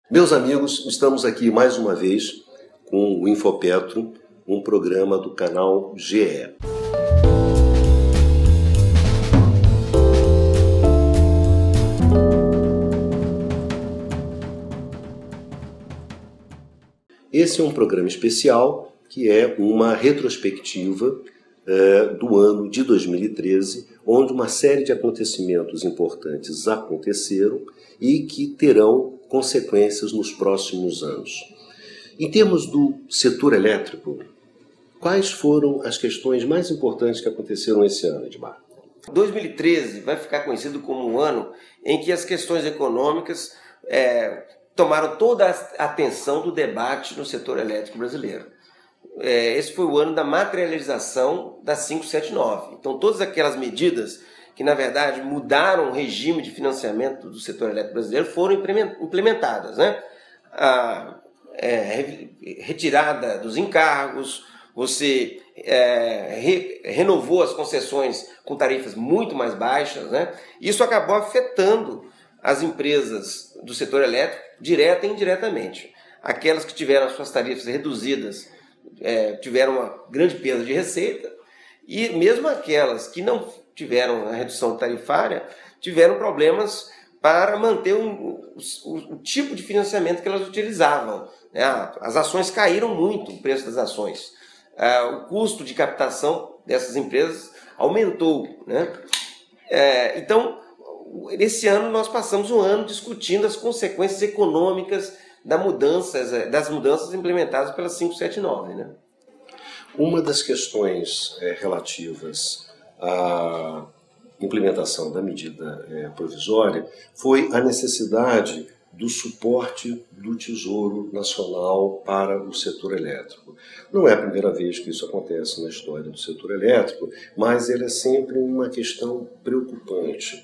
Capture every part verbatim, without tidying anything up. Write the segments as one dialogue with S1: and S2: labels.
S1: Meus amigos, estamos aqui mais uma vez com o Infopetro, um programa do canal G E. Esse é um programa especial que é uma retrospectiva é, do ano de dois mil e treze, onde uma série de acontecimentos importantes aconteceram e que terão consequências nos próximos anos. Em termos do setor elétrico, quais foram as questões mais importantes que aconteceram esse ano, Edmar?
S2: dois mil e treze vai ficar conhecido como um ano em que as questões econômicas é, tomaram toda a atenção do debate no setor elétrico brasileiro. É, esse foi o ano da materialização da quinhentos e setenta e nove. Então, todas aquelas medidas que, na verdade, mudaram o regime de financiamento do setor elétrico brasileiro foram implementadas, né? A é, retirada dos encargos, você é, re, renovou as concessões com tarifas muito mais baixas, né? Isso acabou afetando as empresas do setor elétrico direta e indiretamente. Aquelas que tiveram as suas tarifas reduzidas é, tiveram uma grande perda de receita, e mesmo aquelas que não tiveram a redução tarifária tiveram problemas para manter um, o, o tipo de financiamento que elas utilizavam. Né? As ações caíram muito, o preço das ações. Ah, o custo de captação dessas empresas aumentou. Né? É, então, nesse ano nós passamos um ano discutindo as consequências econômicas da mudanças, das mudanças implementadas pela quinhentos e setenta e nove. Né?
S1: Uma das questões é, relativas à implementação da medida é, provisória foi a necessidade do suporte do Tesouro Nacional para o setor elétrico. Não é a primeira vez que isso acontece na história do setor elétrico, mas ele é sempre uma questão preocupante.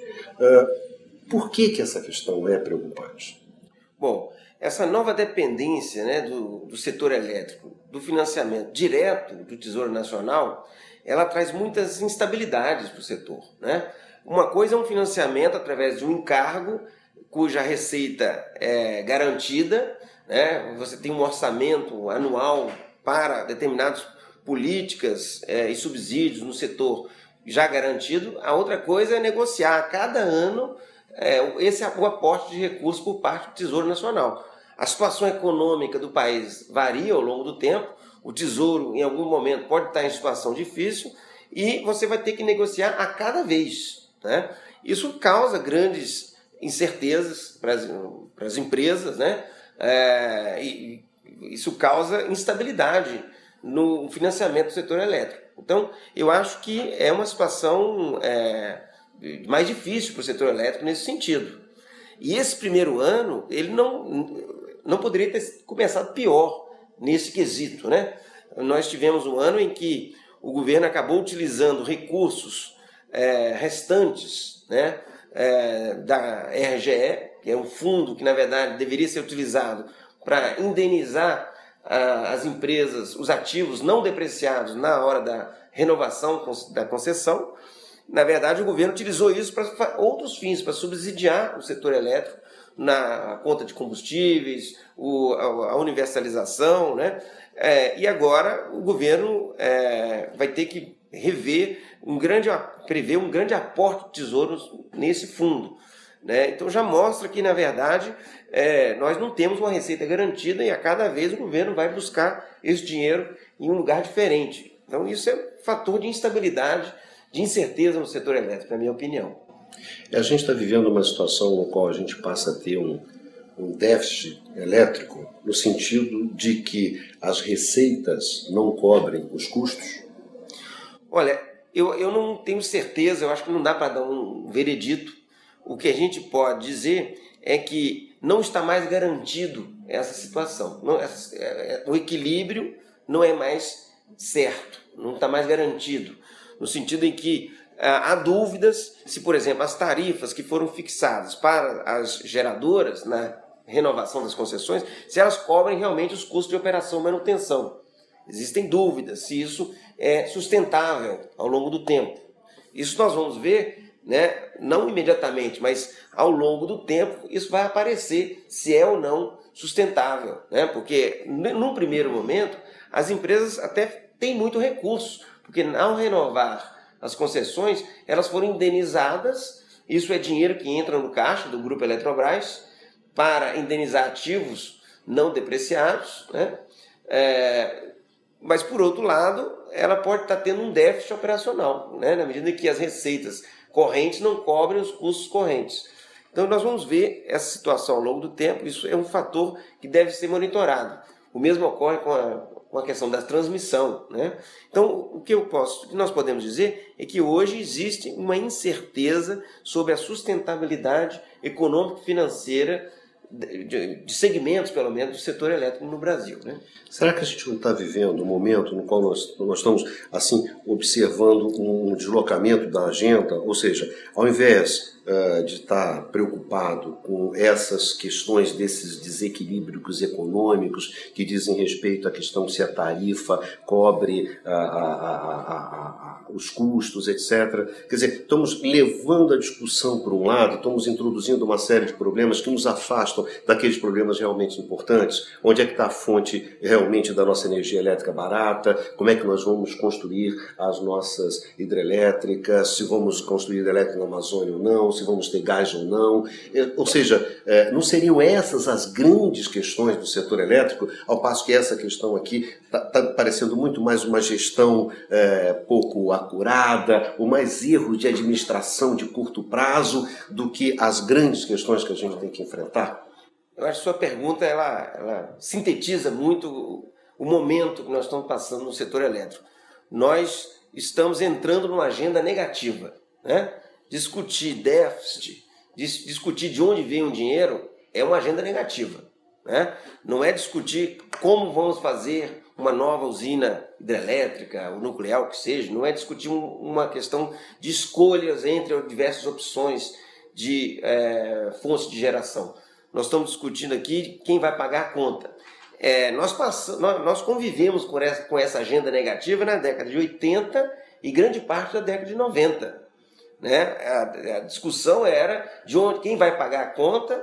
S1: Uh, por que que essa questão é preocupante?
S2: Bom, essa nova dependência, né, do, do setor elétrico, do financiamento direto do Tesouro Nacional, ela traz muitas instabilidades para o setor. Né? Uma coisa é um financiamento através de um encargo, cuja receita é garantida, né? Você tem um orçamento anual para determinadas políticas é, e subsídios no setor já garantido. A outra coisa é negociar a cada ano é, esse o aporte de recursos por parte do Tesouro Nacional. A situação econômica do país varia ao longo do tempo, o Tesouro em algum momento pode estar em situação difícil e você vai ter que negociar a cada vez. Né? Isso causa grandes incertezas para as, para as empresas, né? É, e isso causa instabilidade no financiamento do setor elétrico. Então, eu acho que é uma situação é, mais difícil para o setor elétrico nesse sentido. E esse primeiro ano, ele não, não poderia ter começado pior nesse quesito. Né? Nós tivemos um ano em que o governo acabou utilizando recursos é, restantes, né? É, da R G E, que é um fundo que, na verdade, deveria ser utilizado para indenizar ah, as empresas, os ativos não depreciados na hora da renovação da concessão. Na verdade, o governo utilizou isso para outros fins, para subsidiar o setor elétrico na conta de combustíveis, o, a, a universalização, né? É, e agora o governo é, vai ter que rever um grande, prever um grande aporte de tesouros nesse fundo. Né? Então já mostra que, na verdade, é, nós não temos uma receita garantida e a cada vez o governo vai buscar esse dinheiro em um lugar diferente. Então isso é um fator de instabilidade, de incerteza no setor elétrico, na minha opinião.
S1: A gente está vivendo uma situação no qual a gente passa a ter um, um déficit elétrico no sentido de que as receitas não cobrem os custos?
S2: Olha, eu, eu não tenho certeza, eu acho que não dá para dar um veredito. O que a gente pode dizer é que não está mais garantido essa situação. Não, essa, é, o equilíbrio não é mais certo, não está mais garantido. No sentido em que ah, há dúvidas se, por exemplo, as tarifas que foram fixadas para as geradoras na renovação das concessões, se elas cobrem realmente os custos de operação e manutenção. Existem dúvidas se isso é sustentável ao longo do tempo. Isso nós vamos ver, né, não imediatamente, mas ao longo do tempo isso vai aparecer se é ou não sustentável, né? Porque num primeiro momento as empresas até têm muito recurso, porque ao renovar as concessões elas foram indenizadas, isso é dinheiro que entra no caixa do Grupo Eletrobras para indenizar ativos não depreciados, né? É, mas por outro lado ela pode estar tendo um déficit operacional, né? Na medida que as receitas correntes não cobrem os custos correntes. Então nós vamos ver essa situação ao longo do tempo, isso é um fator que deve ser monitorado. O mesmo ocorre com a, com a questão da transmissão, né? Então o que, eu posso, o que nós podemos dizer é que hoje existe uma incerteza sobre a sustentabilidade econômico-financeira de, de segmentos, pelo menos, do setor elétrico no Brasil, né?
S1: Será que a gente não está vivendo um momento no qual nós, nós estamos assim observando um deslocamento da agenda? Ou seja, ao invés uh, de estar preocupado com essas questões desses desequilíbrios econômicos que dizem respeito à questão se a tarifa cobre uh, a, a, a, a, os custos, etcétera. Quer dizer, estamos levando a discussão para um lado, estamos introduzindo uma série de problemas que nos afastam daqueles problemas realmente importantes. Onde é que está a fonte realmente da nossa energia elétrica barata? Como é que nós vamos construir as nossas hidrelétricas? Se vamos construir hidrelétrica na Amazônia ou não? Se vamos ter gás ou não? Ou seja, não seriam essas as grandes questões do setor elétrico, ao passo que essa questão aqui está tá parecendo muito mais uma gestão é, pouco acurada, ou mais erros de administração de curto prazo do que as grandes questões que a gente tem que enfrentar?
S2: Eu acho que sua pergunta ela, ela sintetiza muito o, o momento que nós estamos passando no setor elétrico. Nós estamos entrando numa agenda negativa, né? Discutir déficit, dis, discutir de onde vem o dinheiro é uma agenda negativa, né? Não é discutir como vamos fazer uma nova usina hidrelétrica ou nuclear, o que seja, não é discutir um, uma questão de escolhas entre diversas opções de é, fontes de geração. Nós estamos discutindo aqui quem vai pagar a conta. É, nós, passamos, nós, nós convivemos com essa, com essa agenda negativa na década de oitenta e grande parte da década de noventa. Né? A, a discussão era de onde, quem vai pagar a conta,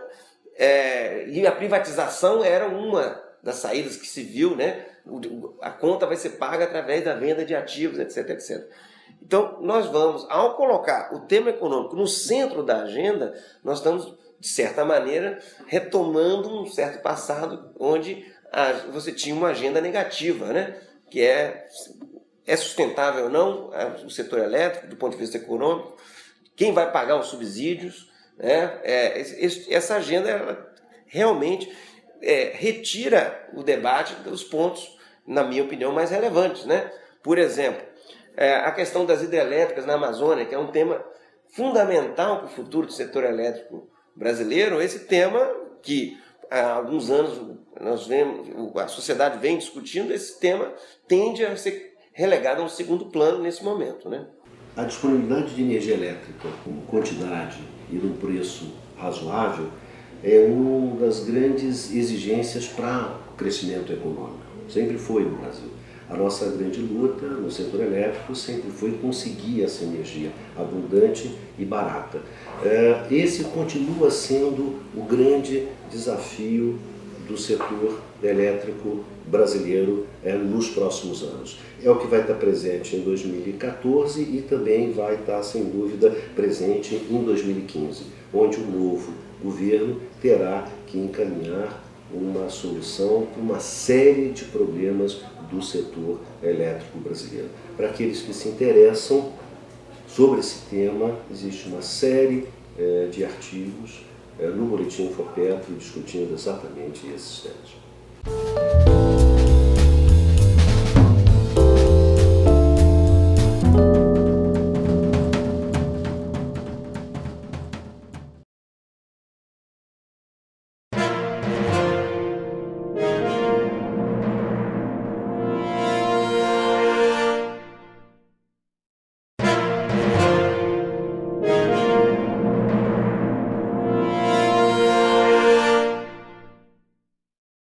S2: é, e a privatização era uma das saídas que se viu, né? A conta vai ser paga através da venda de ativos, etc, etcétera. Então, nós vamos, ao colocar o tema econômico no centro da agenda, nós estamos, de certa maneira, retomando um certo passado onde a, você tinha uma agenda negativa, né? Que é, é sustentável ou não o setor elétrico, do ponto de vista econômico, quem vai pagar os subsídios, né? É, esse, essa agenda ela realmente é, retira o debate dos pontos, na minha opinião, mais relevantes, né? Por exemplo, é, a questão das hidrelétricas na Amazônia, que é um tema fundamental para o futuro do setor elétrico brasileiro, esse tema que há alguns anos nós vemos, a sociedade vem discutindo, esse tema tende a ser relegado a um segundo plano nesse momento, né?
S1: A disponibilidade de energia elétrica com quantidade e num preço razoável é uma das grandes exigências para o crescimento econômico. Sempre foi no Brasil. A nossa grande luta no setor elétrico sempre foi conseguir essa energia abundante e barata. Esse continua sendo o grande desafio do setor elétrico brasileiro nos próximos anos. É o que vai estar presente em dois mil e quatorze e também vai estar, sem dúvida, presente em dois mil e quinze, onde o novo governo terá que encaminhar uma solução para uma série de problemas do setor elétrico brasileiro. Para aqueles que se interessam sobre esse tema, existe uma série eh, de artigos eh, no Boletim Infopetro discutindo exatamente esses temas.